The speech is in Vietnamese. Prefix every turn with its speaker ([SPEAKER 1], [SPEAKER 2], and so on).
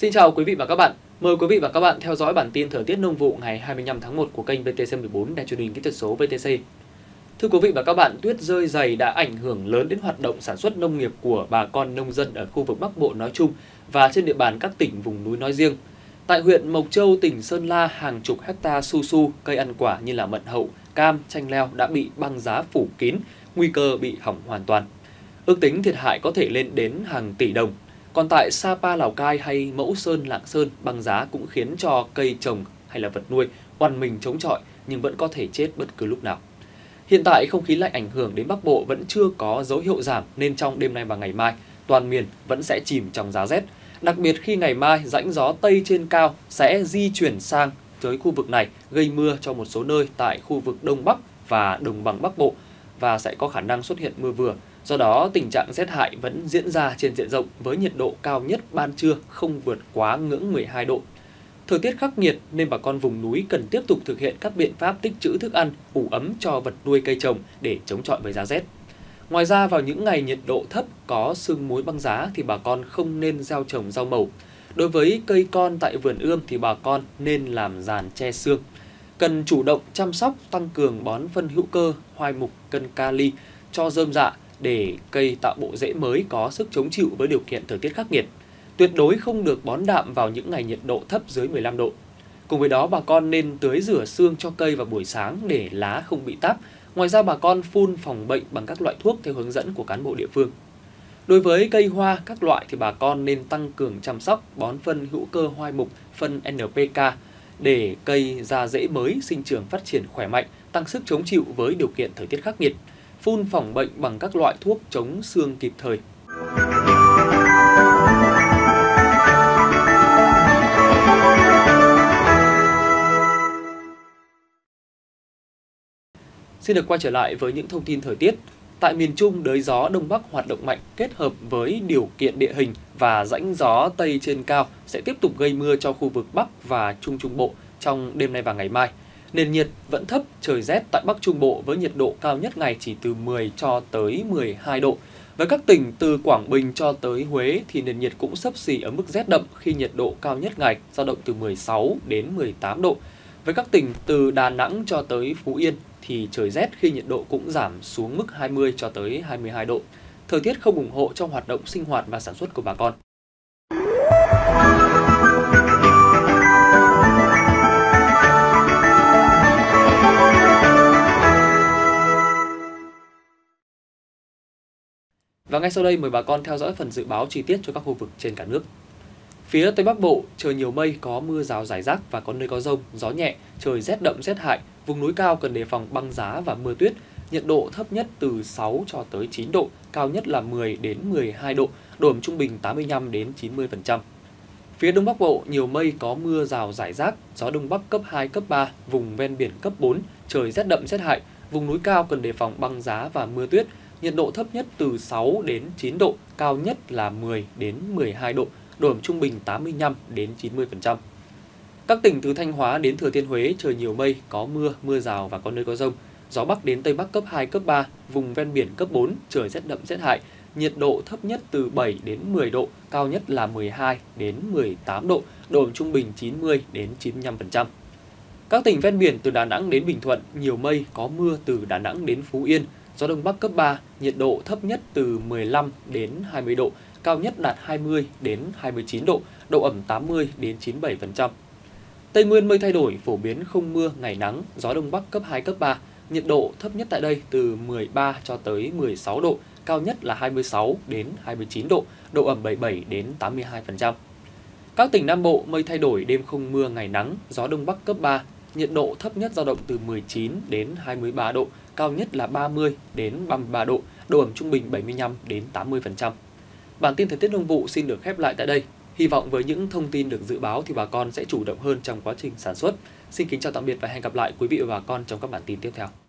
[SPEAKER 1] Xin chào quý vị và các bạn. Mời quý vị và các bạn theo dõi bản tin thời tiết nông vụ ngày 25 tháng 1 của kênh VTC14 Đài truyền hình kỹ thuật số VTC. Thưa quý vị và các bạn, tuyết rơi dày đã ảnh hưởng lớn đến hoạt động sản xuất nông nghiệp của bà con nông dân ở khu vực Bắc Bộ nói chung và trên địa bàn các tỉnh vùng núi nói riêng. Tại huyện Mộc Châu, tỉnh Sơn La, hàng chục hecta su su, cây ăn quả như là mận hậu, cam, chanh leo đã bị băng giá phủ kín, nguy cơ bị hỏng hoàn toàn. Ước tính thiệt hại có thể lên đến hàng tỷ đồng. Còn tại Sapa, Lào Cai hay Mẫu Sơn, Lạng Sơn, băng giá cũng khiến cho cây trồng hay là vật nuôi oằn mình chống chọi nhưng vẫn có thể chết bất cứ lúc nào. Hiện tại không khí lạnh ảnh hưởng đến Bắc Bộ vẫn chưa có dấu hiệu giảm nên trong đêm nay và ngày mai, toàn miền vẫn sẽ chìm trong giá rét. Đặc biệt khi ngày mai rãnh gió Tây trên cao sẽ di chuyển sang tới khu vực này gây mưa cho một số nơi tại khu vực Đông Bắc và Đồng bằng Bắc Bộ và sẽ có khả năng xuất hiện mưa vừa. Do đó, tình trạng rét hại vẫn diễn ra trên diện rộng với nhiệt độ cao nhất ban trưa không vượt quá ngưỡng 12 độ. Thời tiết khắc nghiệt nên bà con vùng núi cần tiếp tục thực hiện các biện pháp tích trữ thức ăn, ủ ấm cho vật nuôi cây trồng để chống chọi với giá rét. Ngoài ra, vào những ngày nhiệt độ thấp có sương muối băng giá thì bà con không nên gieo trồng rau màu. Đối với cây con tại vườn ươm thì bà con nên làm giàn che sương. Cần chủ động chăm sóc, tăng cường bón phân hữu cơ, hoai mục, cân kali cho rơm rạ để cây tạo bộ rễ mới có sức chống chịu với điều kiện thời tiết khắc nghiệt. Tuyệt đối không được bón đạm vào những ngày nhiệt độ thấp dưới 15 độ. Cùng với đó, bà con nên tưới rửa xương cho cây vào buổi sáng để lá không bị táp. Ngoài ra, bà con phun phòng bệnh bằng các loại thuốc theo hướng dẫn của cán bộ địa phương. Đối với cây hoa các loại thì bà con nên tăng cường chăm sóc, bón phân hữu cơ hoai mục, phân NPK để cây ra rễ mới, sinh trưởng phát triển khỏe mạnh, tăng sức chống chịu với điều kiện thời tiết khắc nghiệt. Phun phòng bệnh bằng các loại thuốc chống xương kịp thời. Xin được quay trở lại với những thông tin thời tiết. Tại miền Trung, đới gió Đông Bắc hoạt động mạnh kết hợp với điều kiện địa hình và rãnh gió Tây trên cao sẽ tiếp tục gây mưa cho khu vực Bắc và Trung Trung Bộ trong đêm nay và ngày mai. Nền nhiệt vẫn thấp, trời rét tại Bắc Trung Bộ với nhiệt độ cao nhất ngày chỉ từ 10 cho tới 12 độ. Với các tỉnh từ Quảng Bình cho tới Huế thì nền nhiệt cũng xấp xỉ ở mức rét đậm khi nhiệt độ cao nhất ngày dao động từ 16 đến 18 độ. Với các tỉnh từ Đà Nẵng cho tới Phú Yên thì trời rét khi nhiệt độ cũng giảm xuống mức 20 cho tới 22 độ. Thời tiết không ủng hộ cho hoạt động sinh hoạt và sản xuất của bà con. Và ngay sau đây mời bà con theo dõi phần dự báo chi tiết cho các khu vực trên cả nước. Phía Tây Bắc Bộ, trời nhiều mây, có mưa rào rải rác và có nơi có dông, gió nhẹ, trời rét đậm rét hại. Vùng núi cao cần đề phòng băng giá và mưa tuyết. Nhiệt độ thấp nhất từ 6 cho tới 9 độ, cao nhất là 10 đến 12 độ, độ ẩm trung bình 85 đến 90%. Phía Đông Bắc Bộ, nhiều mây, có mưa rào rải rác, gió Đông Bắc cấp 2, cấp 3, vùng ven biển cấp 4, trời rét đậm rét hại. Vùng núi cao cần đề phòng băng giá và mưa tuyết. Nhiệt độ thấp nhất từ 6 đến 9 độ, cao nhất là 10 đến 12 độ, độ ẩm trung bình 85 đến 90%. Các tỉnh từ Thanh Hóa đến Thừa Thiên Huế trời nhiều mây, có mưa, mưa rào và có nơi có dông. Gió Bắc đến Tây Bắc cấp 2, cấp 3, vùng ven biển cấp 4, trời rét đậm rét hại. Nhiệt độ thấp nhất từ 7 đến 10 độ, cao nhất là 12 đến 18 độ, độ ẩm trung bình 90 đến 95%. Các tỉnh ven biển từ Đà Nẵng đến Bình Thuận nhiều mây, có mưa từ Đà Nẵng đến Phú Yên. Gió Đông Bắc cấp 3, nhiệt độ thấp nhất từ 15 đến 20 độ, cao nhất đạt 20 đến 29 độ, độ ẩm 80 đến 97%. Tây Nguyên mây thay đổi, phổ biến không mưa, ngày nắng, gió Đông Bắc cấp 2, cấp 3, nhiệt độ thấp nhất tại đây từ 13 cho tới 16 độ, cao nhất là 26 đến 29 độ, độ ẩm 77 đến 82%. Các tỉnh Nam Bộ mây thay đổi, đêm không mưa, ngày nắng, gió Đông Bắc cấp 3, nhiệt độ thấp nhất dao động từ 19 đến 23 độ, cao nhất là 30 đến 33 độ, độ ẩm trung bình 75 đến 80%. Bản tin thời tiết nông vụ xin được khép lại tại đây. Hy vọng với những thông tin được dự báo thì bà con sẽ chủ động hơn trong quá trình sản xuất. Xin kính chào tạm biệt và hẹn gặp lại quý vị và bà con trong các bản tin tiếp theo.